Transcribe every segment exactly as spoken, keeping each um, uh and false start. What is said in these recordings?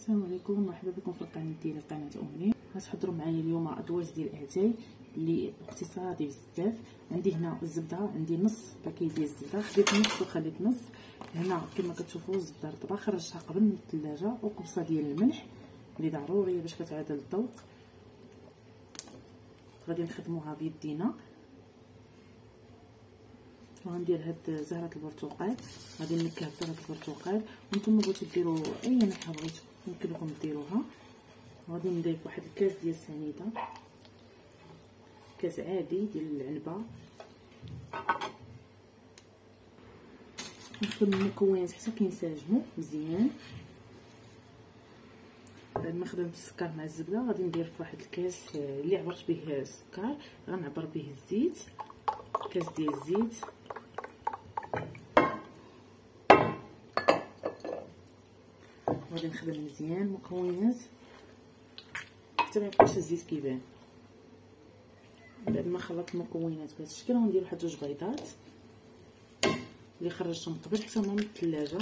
السلام عليكم، مرحبا بكم في القناه ديالي قناه امني. غتحضروا معايا اليوم ادواج ديال الاتاي اللي اقتصادي بزاف. عندي هنا الزبده، عندي نص باكيت ديال الزبده، خديت نص وخليت نص. هنا كما كتشوفوا الزبده رطبه خرجتها قبل من الثلاجه، وقبصه ديال الملح اللي ضروريه باش كتعادل الذوق. غادي نخدموها بيدينا، وغندير هاد زهره البرتقال، غادي نكهها بزهره البرتقال. وانتم بغيتو ديروا اي نكهه بغيتو يمكن لكم ديروها. غادي نضيف واحد الكاس ديال السنيده، كاس عادي ديال العنبه. نخدم المكونات حتى كينسجموا مزيان. بعد ما خدمت السكر مع الزبده غادي ندير في واحد الكاس اللي عبرت به السكر، غنعبر به الزيت، كاس ديال الزيت. غادي نخدم مزيان المكونات حتى ما يبقاش الزيت كيبان. بعد ما خلطت المكونات بهذا الشكل غندير واحد جوج بيضات اللي خرجتهم قبل حتى من الثلاجه.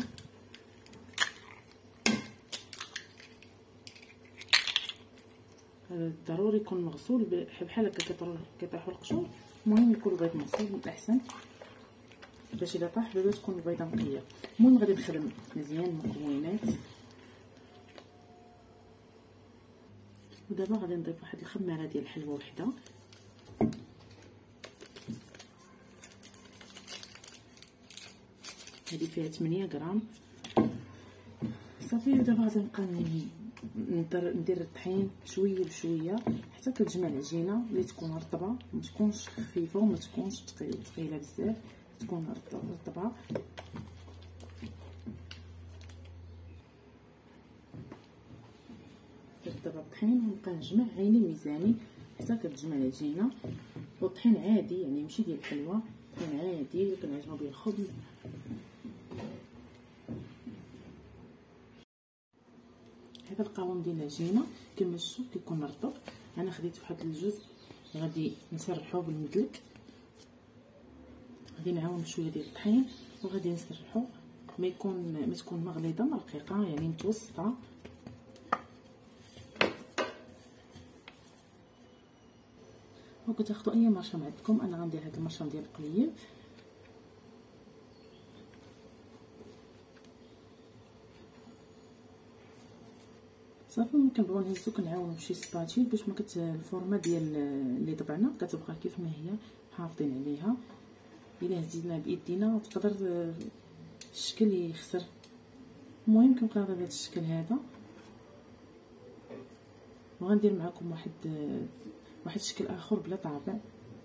ضروري يكون مغسول بحال هكا كيطيحوا القشور، المهم يكون البيض مغسول من الاحسن باش الا طاح بلا تكون البيضه نقيه. المهم غادي نخدم مزيان المكونات. ودابا غادي نضيف واحد الخماره ديال الحلوى وحده، هذه فيها ثمانية غرام صافي. ودابا غادي نبقى ندير الطحين شويه بشويه حتى كتجمع العجينه اللي تكون رطبه، ما تكونش خفيفه وما تكونش ثقيله بزاف، تكون رطبه. درت دابا الطحين ونبقى نجمع عيني ميزاني حتى كتجمع العجينه. والطحين عادي يعني ماشي ديال الحلوى، طحين عادي اللي كنعجنو به الخبز. هذا القوام ديال العجينه كما شفتوا كيكون رطب. انا خديت واحد الجزء غادي نسرحوه بالمدلك، غادي نعاون شويه ديال الطحين وغادي نسرحوه، ما يكون ما تكون مغليظه ما رقيقه، يعني متوسطه. وكتاخذوا اي مرشم عندكم، انا غندير هذا المرشم ديال القليب. صافي ممكن نبغيو نهزو كنعاونو بشي سباتيل باش ما كت الفورمه ديال اللي طبعنا كتبقى كيف ما هي حافظين عليها. الا هزينا بايدينا تقدر الشكل يخسر. المهم كنبقى بهذا الشكل هذا. وغندير معكم واحد واحد الشكل اخر بلا طابع.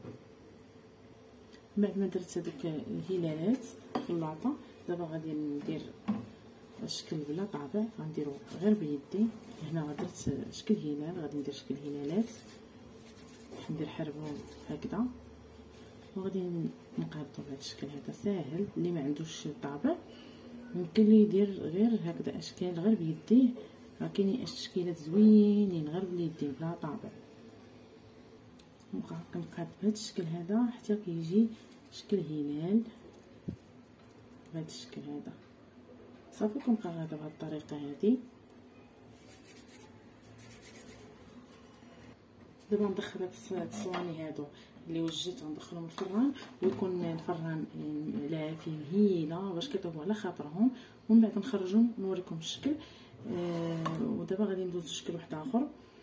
بعد ما درت هذوك الهلالات خلاطه، دابا غادي ندير الشكل بلا طابع، غنديرو غير بيدي. هنا درت شكل هلال، غادي ندير شكل هلالات، ندير حربهم هكذا وغادي نقادو بهذا الشكل هذا ساهل. اللي ما عندوش طابع ممكن ليه يدير غير هكذا اشكال غير بيديه، راه كاينين اشكالات زوينين غير باليدين بلا طابع. نبقى كنقاد بهذا الشكل هذا حتى كيجي شكل هلال بهذا الشكل هذا. صافي كنبقى غادا بهذه الطريقه هذه. دابا ندخل هاد الصواني هادو اللي وجدت غندخلهم الفران، ويكون الفران على فيه مهيله باش كيطيبوا على خاطرهم، ومن بعد نخرجهم نوريكم الشكل. آه ودابا غادي ندوز لشكل واحد اخر.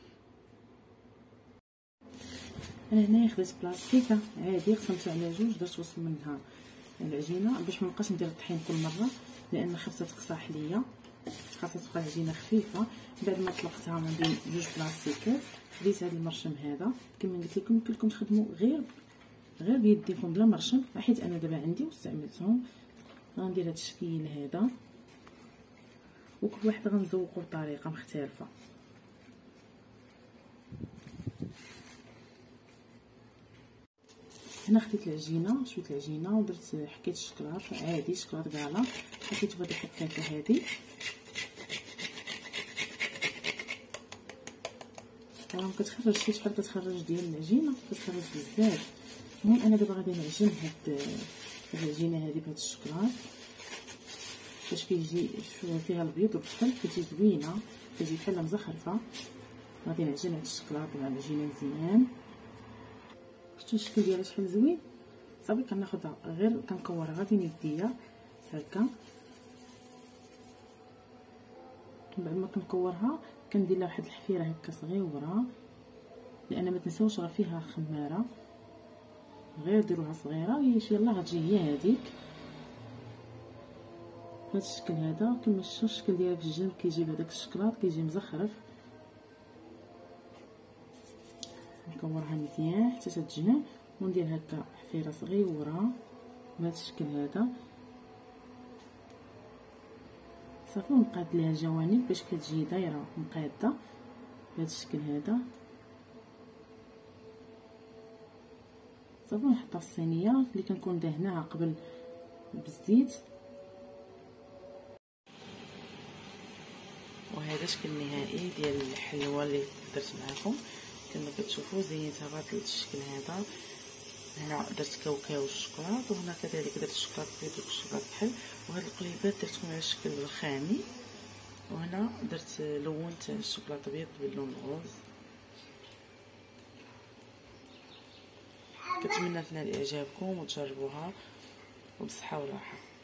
انا هنايا خديت بلاستيكه عادي قسمتها على جوج، درت وسط منها العجينه باش ما نبقاش ندير الطحين كل مره، لان خاصها تقصاح ليا، خاصها تبقى العجينه خفيفه. بعد ما طلقتها ما بين جوج بلاستيكات خديت هذا المرشم هذا. كما قلت لكم يمكن لكم تخدموا غير غير بيديكم بلا مرشم، حيت انا دابا عندي واستعملتهم. غندير هذا الشكل هذا، وكل واحد غنزوقو بطريقه مختلفه. هنا خديت العجينه شويه العجينه ودرت حكيت الشكلاط عادي، شكلاط كالا، حطيت بهاد الحكاكه هذه. راه كتخرج شي شحال كتخرج ديال العجينه، كتخرج بزاف. المهم انا دابا غادي نعجن هاد العجينه هذه بهاد الشكلاط. فاش كيجي فيها البيض والدخل كتجي زوينه، كتجي بحال مزخرفه. غادي نعجن هاد الشكلاط مع العجينه مزيان. شفتوا الشكل ديالها شحال زوين. صافي كناخدها غير كنكورها غادي نديها هكا. بعد ما كنكورها كندير لها واحد الحفيره هكا صغيره، لان ما تنساوش راه فيها خماره، غير ديروها صغيره ويش يلاه غتجي هي هذيك بهذا الشكل هذا. كما شفتوا الشكل ديالها في الجنب كيجي بهذاك الشكلاط كيجي مزخرف. نكورها مزيان حتى تتجمع وندير هكا حفيره صغيره بهذا الشكل هذا صافي. ونقاد ليها الجوانب باش كتجي دايره مقاده بهذا الشكل هذا صافي. نحطها في الصينيه اللي كنكون دهناها قبل بالزيت. وهذا الشكل النهائي ديال الحلوه اللي درت معكم. كما كتشوفوا زينتها بهذا الشكل هذا. هنا درت كاوكاو والشوكولاط، وهنا كذلك درت الشوكولاط البيض والشوكولاط الكحل، وهاد القليبات درتهم على الشكل الخامي. وهنا درت لونت الشوكولاط البيض باللون الغوز. كنتمنى تنال اعجابكم وتجربوها وبصحه وراحه.